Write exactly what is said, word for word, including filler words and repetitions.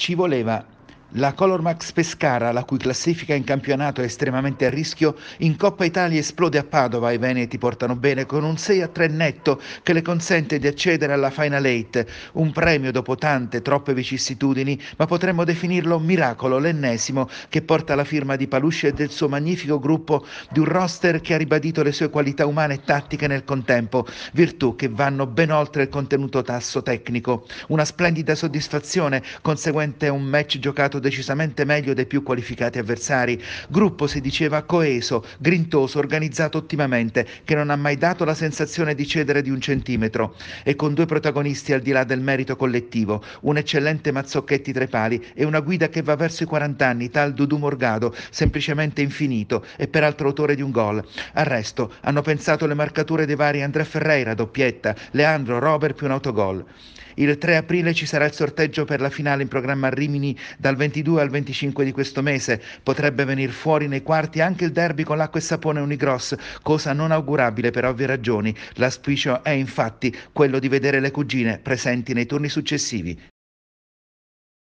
Ci voleva. La Colormax Pescara, la cui classifica in campionato è estremamente a rischio, in Coppa Italia esplode a Padova. I veneti portano bene con un sei a tre netto che le consente di accedere alla Final Eight, un premio dopo tante, troppe vicissitudini, ma potremmo definirlo miracolo, l'ennesimo, che porta la firma di Paluscia e del suo magnifico gruppo, di un roster che ha ribadito le sue qualità umane e tattiche nel contempo, virtù che vanno ben oltre il contenuto tasso tecnico. Una splendida soddisfazione conseguente a un match giocato decisamente meglio dei più qualificati avversari. Gruppo, si diceva, coeso, grintoso, organizzato ottimamente, che non ha mai dato la sensazione di cedere di un centimetro, e con due protagonisti al di là del merito collettivo, un eccellente Mazzocchetti tra i pali e una guida che va verso i quaranta anni, tal Dudu Morgado, semplicemente infinito e peraltro autore di un gol. Al resto hanno pensato le marcature dei vari André Ferreira, doppietta, Leandro, Robert più un autogol. Il tre aprile ci sarà il sorteggio per la finale in programma a Rimini dal ventidue al venticinque di questo mese. Potrebbe venir fuori nei quarti anche il derby con l'acqua e sapone Unigros, cosa non augurabile per ovvie ragioni. L'auspicio è infatti quello di vedere le cugine presenti nei turni successivi.